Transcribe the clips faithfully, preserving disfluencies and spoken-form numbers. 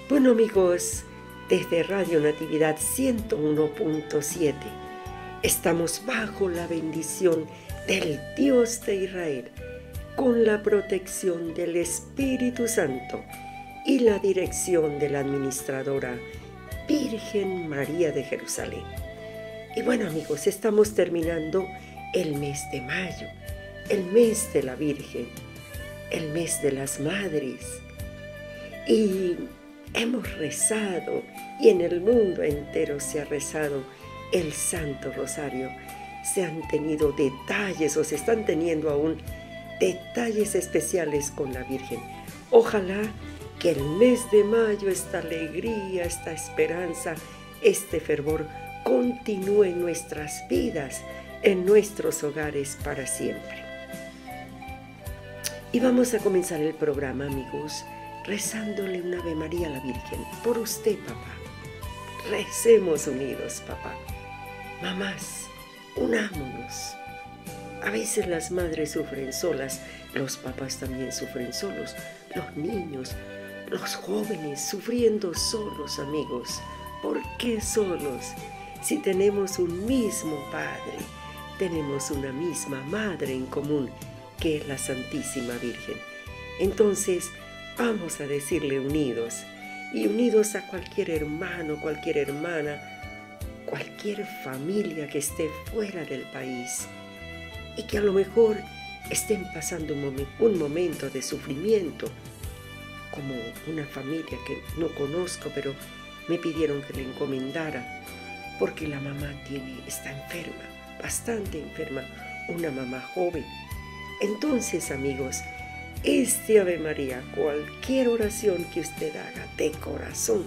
Bueno amigos, desde Radio Natividad ciento uno punto siete, estamos bajo la bendición del Dios de Israel, con la protección del Espíritu Santo y la dirección de la administradora Virgen María de Jerusalén. Y bueno amigos, estamos terminando el mes de mayo, el mes de la Virgen, el mes de las Madres. Y hemos rezado, y en el mundo entero se ha rezado el Santo Rosario. Se han tenido detalles, o se están teniendo aún detalles especiales con la Virgen. Ojalá que el mes de mayo, esta alegría, esta esperanza, este fervor continúe en nuestras vidas, en nuestros hogares para siempre. Y vamos a comenzar el programa, amigos, rezándole un Ave María a la Virgen. Por usted, papá. Recemos unidos, papá. Mamás, unámonos. A veces las madres sufren solas, los papás también sufren solos, los niños, los jóvenes sufriendo solos, amigos. ¿Por qué solos? Si tenemos un mismo Padre, tenemos una misma Madre en común, que es la Santísima Virgen. Entonces, vamos a decirle unidos, y unidos a cualquier hermano, cualquier hermana, cualquier familia que esté fuera del país y que a lo mejor estén pasando un, momen, un momento de sufrimiento, como una familia que no conozco, pero me pidieron que le encomendara, porque la mamá tiene, está enferma, bastante enferma, una mamá joven. Entonces, amigos, este Ave María, cualquier oración que usted haga de corazón,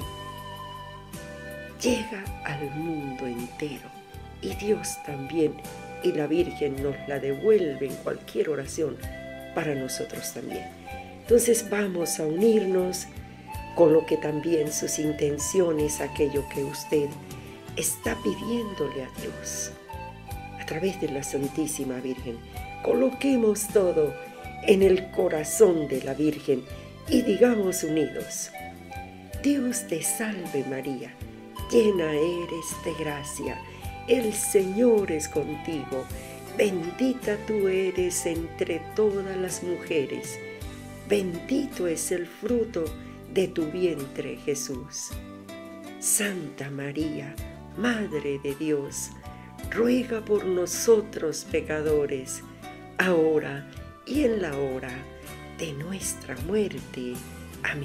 llega al mundo entero, y Dios también, y la Virgen nos la devuelve en cualquier oración para nosotros también. Entonces vamos a unirnos con lo que también sus intenciones, aquello que usted está pidiéndole a Dios a través de la Santísima Virgen. Coloquemos todo en el corazón de la Virgen y digamos unidos: Dios te salve María, llena eres de gracia, el Señor es contigo, bendita tú eres entre todas las mujeres, bendito es el fruto de tu vientre Jesús. Santa María, Madre de Dios, ruega por nosotros pecadores, ahora y en la hora de nuestra muerte. Amén.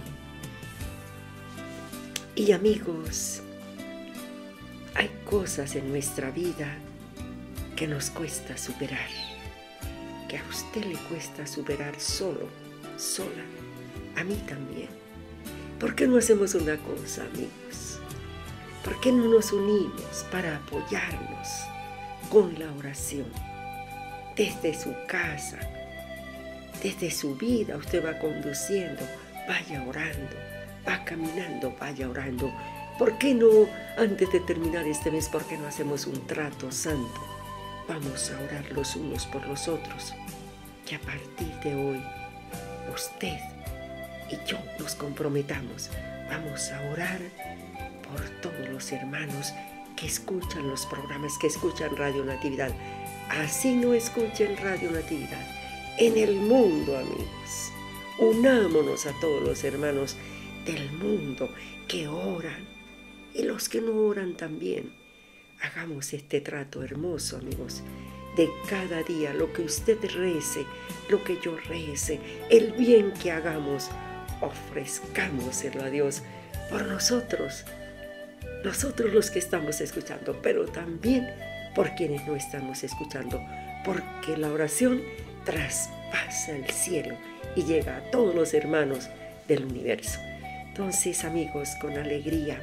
Y amigos, hay cosas en nuestra vida que nos cuesta superar, que a usted le cuesta superar solo, sola, a mí también. ¿Por qué no hacemos una cosa, amigos? ¿Por qué no nos unimos para apoyarnos con la oración? Desde su casa, desde su vida, usted va conduciendo, vaya orando, va caminando, vaya orando. ¿Por qué no, antes de terminar este mes, por qué no hacemos un trato santo? Vamos a orar los unos por los otros, que a partir de hoy, usted y yo nos comprometamos. Vamos a orar por todos los hermanos que escuchan los programas, que escuchan Radio Natividad. Así no escuchen Radio Natividad. En el mundo, amigos, unámonos a todos los hermanos del mundo que oran y los que no oran también. Hagamos este trato hermoso, amigos, de cada día, lo que usted rece, lo que yo rece, el bien que hagamos, ofrezcámoselo a Dios por nosotros, nosotros los que estamos escuchando, pero también por quienes no estamos escuchando, porque la oración traspasa el cielo y llega a todos los hermanos del universo. Entonces, amigos, con alegría,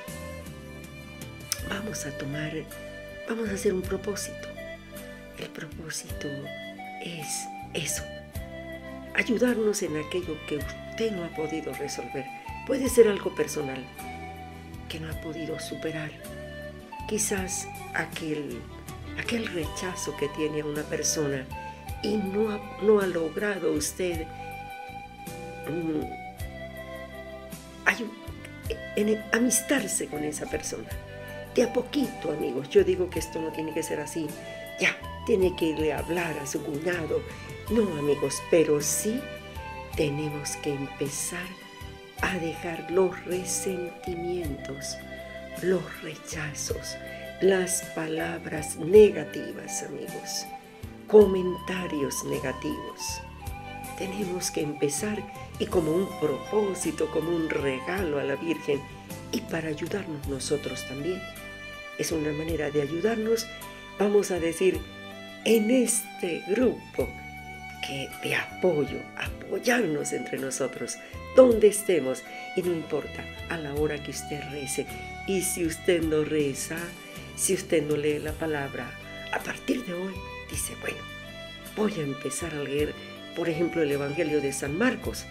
vamos a tomar, vamos a hacer un propósito. El propósito es eso, ayudarnos en aquello que usted no ha podido resolver. Puede ser algo personal que no ha podido superar. Quizás aquel, aquel rechazo que tiene a una persona y no ha, no ha logrado usted um, hay, en amistarse con esa persona. De a poquito, amigos. Yo digo que esto no tiene que ser así. Ya, tiene que irle a hablar a su cuñado. No, amigos, pero sí tenemos que empezar a dejar los resentimientos, los rechazos, las palabras negativas, amigos, comentarios negativos. Tenemos que empezar y como un propósito, como un regalo a la Virgen y para ayudarnos nosotros también. Es una manera de ayudarnos, vamos a decir, en este grupo que de apoyo, apoyarnos entre nosotros, donde estemos, y no importa, a la hora que usted rece, y si usted no reza, si usted no lee la palabra, a partir de hoy, dice, bueno, voy a empezar a leer, por ejemplo, el Evangelio de San Marcos,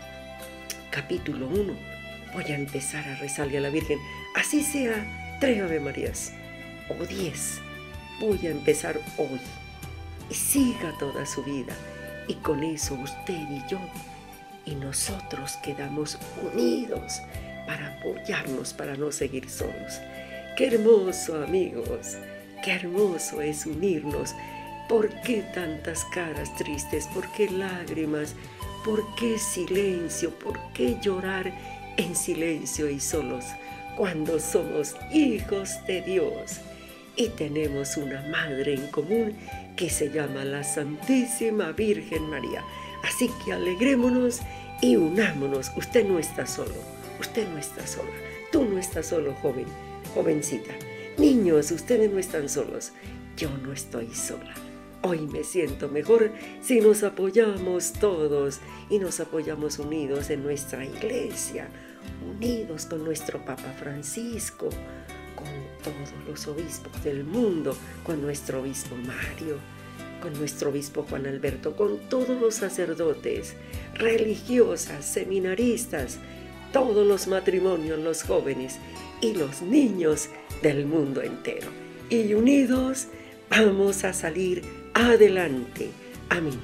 capítulo uno, voy a empezar a rezarle a la Virgen, así sea tres Ave Marías, o diez, voy a empezar hoy, y siga toda su vida, y con eso usted y yo, y nosotros quedamos unidos para apoyarnos, para no seguir solos. ¡Qué hermoso, amigos! ¡Qué hermoso es unirnos! ¿Por qué tantas caras tristes? ¿Por qué lágrimas? ¿Por qué silencio? ¿Por qué llorar en silencio y solos cuando somos hijos de Dios? Y tenemos una madre en común que se llama la Santísima Virgen María. Así que alegrémonos y unámonos. Usted no está solo, usted no está sola, tú no estás solo, joven, jovencita. Niños, ustedes no están solos, yo no estoy sola. Hoy me siento mejor si nos apoyamos todos y nos apoyamos unidos en nuestra iglesia, unidos con nuestro Papa Francisco, con todos los obispos del mundo, con nuestro obispo Mario, con nuestro obispo Juan Alberto, con todos los sacerdotes, religiosas, seminaristas, todos los matrimonios, los jóvenes y los niños del mundo entero. Y unidos vamos a salir adelante. Amén.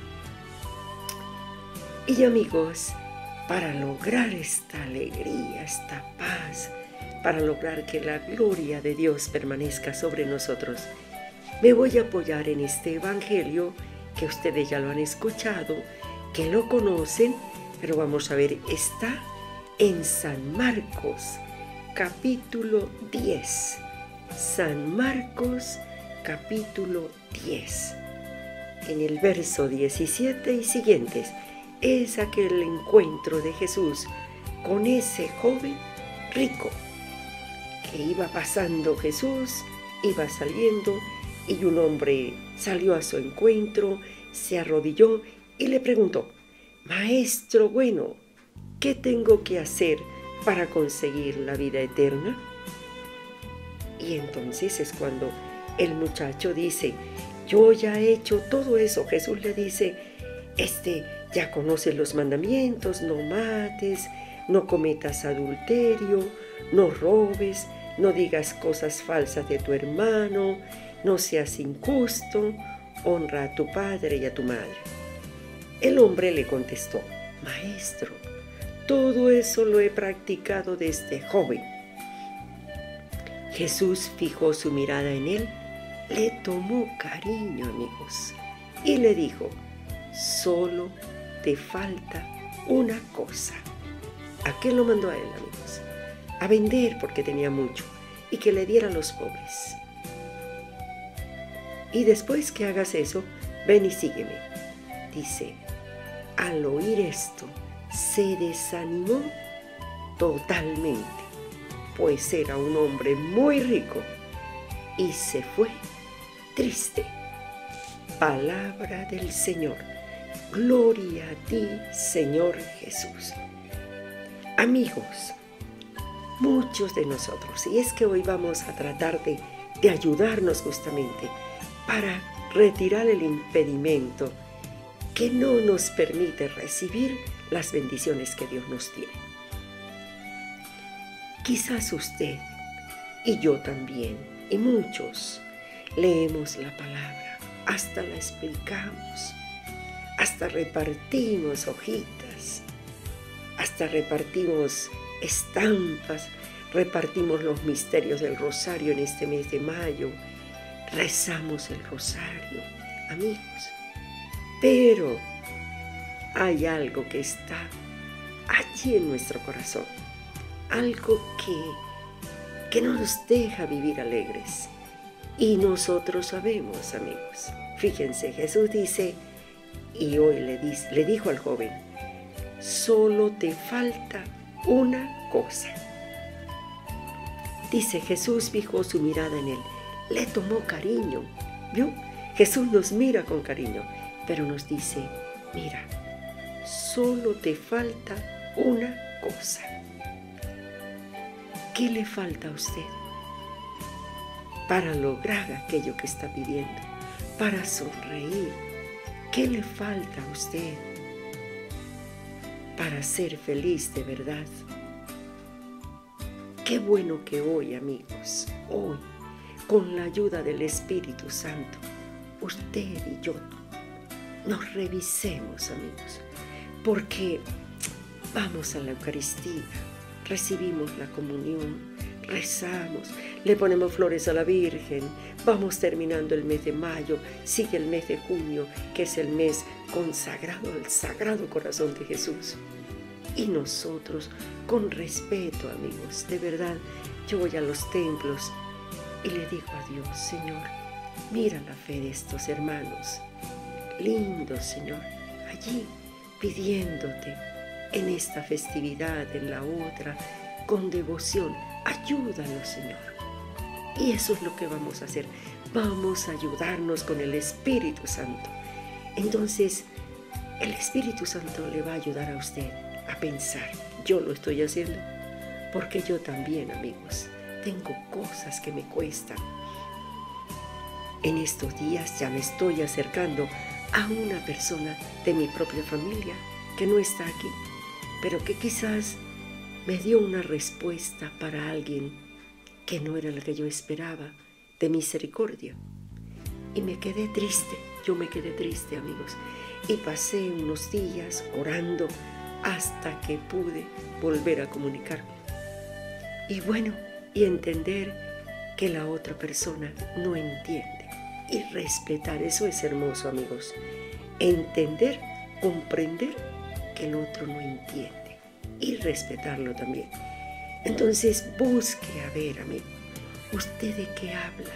Y amigos, para lograr esta alegría, esta paz, para lograr que la gloria de Dios permanezca sobre nosotros, me voy a apoyar en este evangelio que ustedes ya lo han escuchado, que lo conocen, pero vamos a ver, está en San Marcos, capítulo diez. San Marcos, capítulo diez. En el verso diecisiete y siguientes, es aquel encuentro de Jesús con ese joven rico que iba pasando Jesús, iba saliendo y un hombre salió a su encuentro, se arrodilló y le preguntó, Maestro bueno, ¿qué tengo que hacer para conseguir la vida eterna? Y entonces es cuando el muchacho dice, yo ya he hecho todo eso. Jesús le dice, este, ya conoces los mandamientos, no mates, no cometas adulterio, no robes, no digas cosas falsas de tu hermano, no seas injusto, honra a tu padre y a tu madre. El hombre le contestó, Maestro, todo eso lo he practicado desde joven. Jesús fijó su mirada en él, le tomó cariño, amigos, y le dijo, solo te falta una cosa. ¿A qué lo mandó a él, amigos? A vender porque tenía mucho y que le diera a los pobres. Y después que hagas eso, ven y sígueme. Dice, al oír esto, se desanimó totalmente, pues era un hombre muy rico y se fue triste. Palabra del Señor. Gloria a ti, Señor Jesús. Amigos, muchos de nosotros, y es que hoy vamos a tratar de, de ayudarnos justamente para retirar el impedimento que no nos permite recibir las bendiciones que Dios nos tiene. Quizás usted y yo también, y muchos, leemos la palabra, hasta la explicamos, hasta repartimos hojitas, hasta repartimos estampas, repartimos los misterios del rosario en este mes de mayo, rezamos el rosario, amigos. Pero hay algo que está allí en nuestro corazón, algo que, que no nos deja vivir alegres. Y nosotros sabemos, amigos. Fíjense, Jesús dice, y hoy le, dice, le dijo al joven, solo te falta una cosa. Dice, Jesús fijó su mirada en él, le tomó cariño. ¿Vio? Jesús nos mira con cariño, pero nos dice, mira, solo te falta una cosa. ¿Qué le falta a usted para lograr aquello que está pidiendo? Para sonreír. ¿Qué le falta a usted para ser feliz de verdad? Qué bueno que hoy, amigos, hoy, con la ayuda del Espíritu Santo, usted y yo nos revisemos, amigos, porque vamos a la Eucaristía, recibimos la comunión, rezamos, le ponemos flores a la Virgen, vamos terminando el mes de mayo, sigue el mes de junio, que es el mes consagrado al Sagrado Corazón de Jesús. Y nosotros, con respeto, amigos, de verdad, yo voy a los templos y le digo a Dios, Señor, mira la fe de estos hermanos, lindos, Señor, allí pidiéndote en esta festividad, en la otra, con devoción, ayúdanos, Señor. Y eso es lo que vamos a hacer, vamos a ayudarnos con el Espíritu Santo. Entonces, el Espíritu Santo le va a ayudar a usted a pensar, yo lo estoy haciendo, porque yo también, amigos, tengo cosas que me cuestan. En estos días ya me estoy acercando a una persona de mi propia familia que no está aquí, pero que quizás me dio una respuesta para alguien que no era la que yo esperaba, de misericordia. Y me quedé triste, yo me quedé triste, amigos, y pasé unos días orando hasta que pude volver a comunicarme. Y bueno, y entender que la otra persona no entiende. Y respetar, eso es hermoso, amigos. Entender, comprender que el otro no entiende. Y respetarlo también. Entonces busque a ver, amigo, ¿usted de qué habla?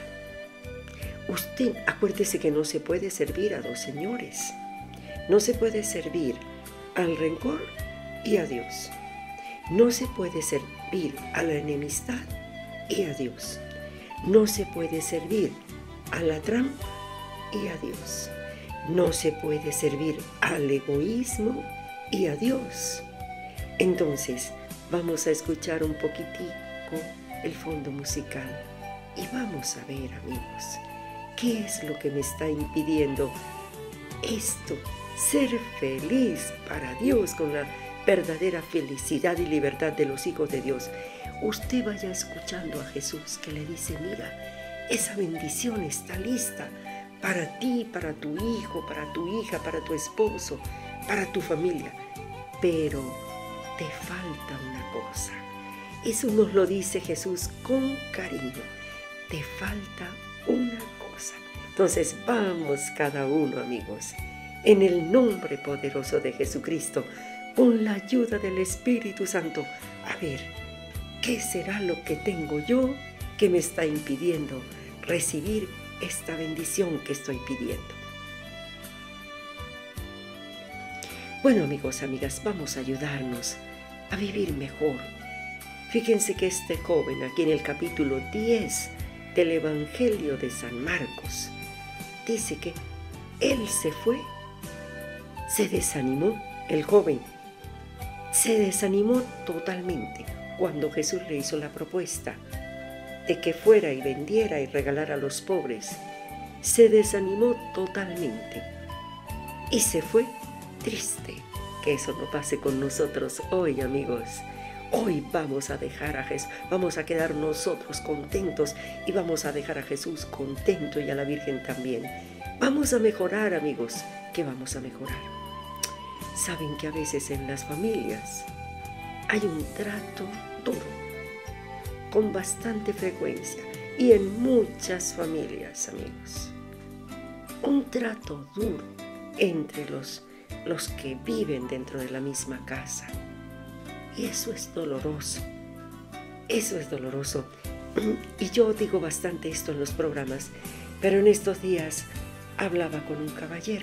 Usted, acuérdese que no se puede servir a dos señores. No se puede servir al rencor y a Dios. No se puede servir a la enemistad y a Dios. No se puede servir a la trampa y a Dios. No se puede servir al egoísmo y a Dios. Entonces, vamos a escuchar un poquitico el fondo musical y vamos a ver, amigos, qué es lo que me está impidiendo esto, ser feliz para Dios con la verdadera felicidad y libertad de los hijos de Dios. Usted vaya escuchando a Jesús que le dice, mira, esa bendición está lista para ti, para tu hijo, para tu hija, para tu esposo, para tu familia, pero te falta una cosa. Eso nos lo dice Jesús con cariño, te falta una cosa. Entonces vamos cada uno, amigos, en el nombre poderoso de Jesucristo, con la ayuda del Espíritu Santo, a ver, ¿qué será lo que tengo yo que me está impidiendo recibir esta bendición que estoy pidiendo? Bueno, amigos, amigas, vamos a ayudarnos a vivir mejor. Fíjense que este joven, aquí en el capítulo diez del Evangelio de San Marcos, dice que él se fue, se desanimó, el joven se desanimó totalmente cuando Jesús le hizo la propuesta de que fuera y vendiera y regalara a los pobres. Se desanimó totalmente y se fue triste. Que eso no pase con nosotros hoy, amigos. Hoy vamos a dejar a Jesús, vamos a quedar nosotros contentos y vamos a dejar a Jesús contento y a la Virgen también. Vamos a mejorar, amigos. ¿Qué vamos a mejorar? Saben que a veces en las familias hay un trato duro, con bastante frecuencia y en muchas familias, amigos. Un trato duro entre los, los que viven dentro de la misma casa. Y eso es doloroso. Eso es doloroso. Y yo digo bastante esto en los programas, pero en estos días hablaba con un caballero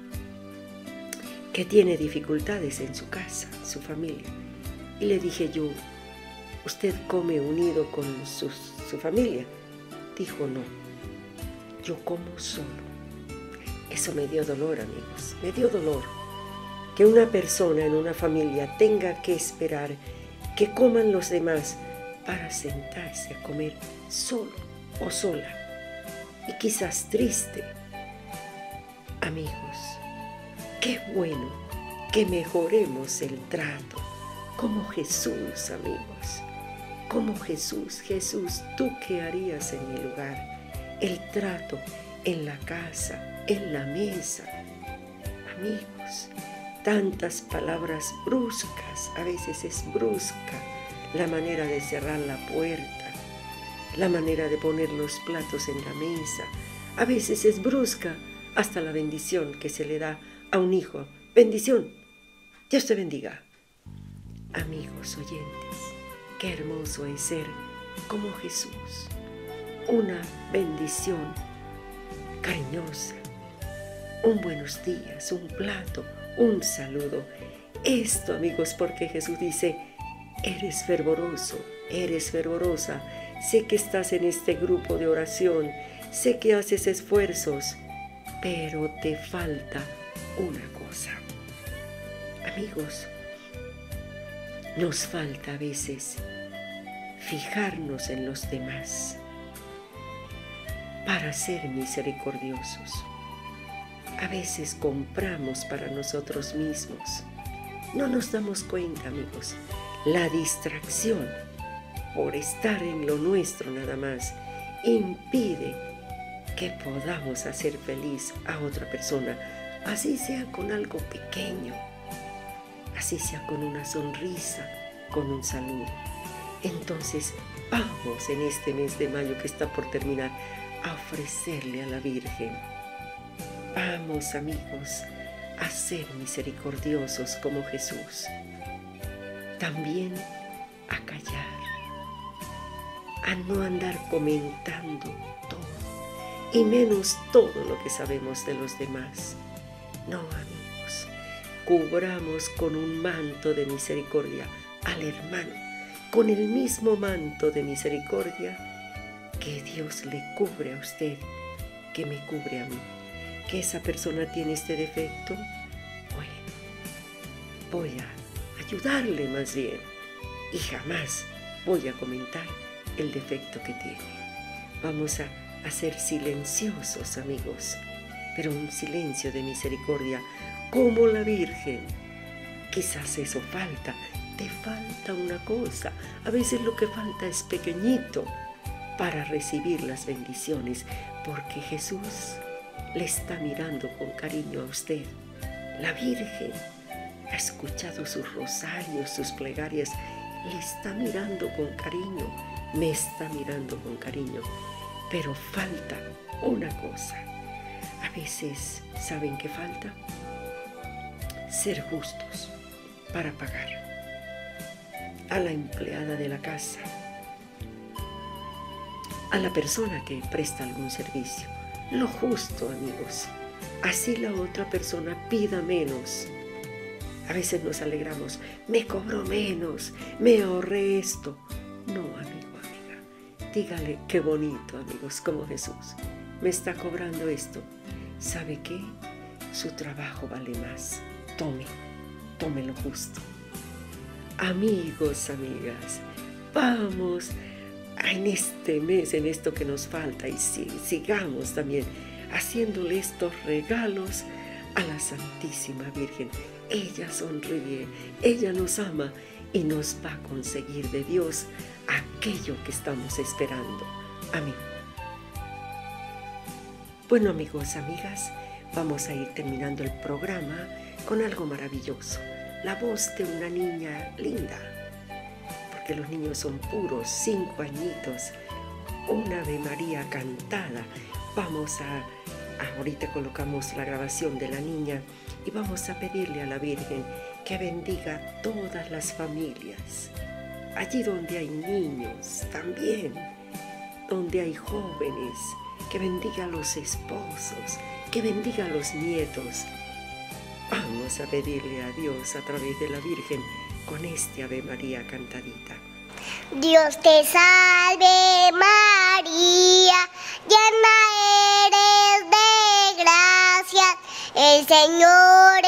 que tiene dificultades en su casa, en su familia. Y le dije yo, ¿usted come unido con su, su familia? Dijo, no, yo como solo. Eso me dio dolor, amigos, me dio dolor. Que una persona en una familia tenga que esperar que coman los demás para sentarse a comer solo o sola. Y quizás triste. Amigos, qué bueno que mejoremos el trato. Como Jesús, amigos, como Jesús. Jesús, ¿tú qué harías en mi lugar? El trato en la casa, en la mesa. Amigos, tantas palabras bruscas, a veces es brusca la manera de cerrar la puerta, la manera de poner los platos en la mesa. A veces es brusca hasta la bendición que se le da a un hijo. Bendición, Dios te bendiga. Amigos oyentes, qué hermoso es ser como Jesús. Una bendición cariñosa, un buenos días, un plato, un saludo. Esto, amigos, porque Jesús dice, eres fervoroso, eres fervorosa. Sé que estás en este grupo de oración, sé que haces esfuerzos, pero te falta una cosa. Amigos, nos falta a veces fijarnos en los demás para ser misericordiosos. A veces compramos para nosotros mismos. No nos damos cuenta, amigos. La distracción por estar en lo nuestro nada más impide que podamos hacer feliz a otra persona, así sea con algo pequeño, así sea con una sonrisa, con un saludo. Entonces, vamos en este mes de mayo que está por terminar a ofrecerle a la Virgen. Vamos, amigos, a ser misericordiosos como Jesús. También a callar, a no andar comentando todo, y menos todo lo que sabemos de los demás. No, amigos, cubramos con un manto de misericordia al hermano, con el mismo manto de misericordia que Dios le cubre a usted, que me cubre a mí. Que esa persona tiene este defecto, bueno, voy a ayudarle más bien y jamás voy a comentar el defecto que tiene. Vamos a, a ser silenciosos, amigos, pero un silencio de misericordia como la Virgen. Quizás eso falta, te falta una cosa. A veces lo que falta es pequeñito para recibir las bendiciones, porque Jesús le está mirando con cariño a usted. La Virgen ha escuchado sus rosarios, sus plegarias, le está mirando con cariño, me está mirando con cariño, pero falta una cosa. A veces, ¿saben qué falta? Ser justos para pagar a la empleada de la casa, a la persona que presta algún servicio. Lo justo, amigos. Así la otra persona pida menos. A veces nos alegramos. Me cobró menos. Me ahorré esto. No, amigo, amiga. Dígale qué bonito, amigos, como Jesús. Me está cobrando esto. ¿Sabe qué? Su trabajo vale más. Tome. Tome lo justo. Amigos, amigas. Vamos en este mes, en esto que nos falta, y si, sigamos también haciéndole estos regalos a la Santísima Virgen. Ella sonríe, ella nos ama y nos va a conseguir de Dios aquello que estamos esperando. Amén. Bueno, amigos, amigas, vamos a ir terminando el programa con algo maravilloso. La voz de una niña linda, porque los niños son puros, cinco añitos, una Ave María cantada. Vamos a, ahorita colocamos la grabación de la niña y vamos a pedirle a la Virgen que bendiga a todas las familias, allí donde hay niños también, donde hay jóvenes, que bendiga a los esposos, que bendiga a los nietos. Vamos a pedirle a Dios a través de la Virgen con este Ave María cantadita. Dios te salve María, llena eres de gracia, el Señor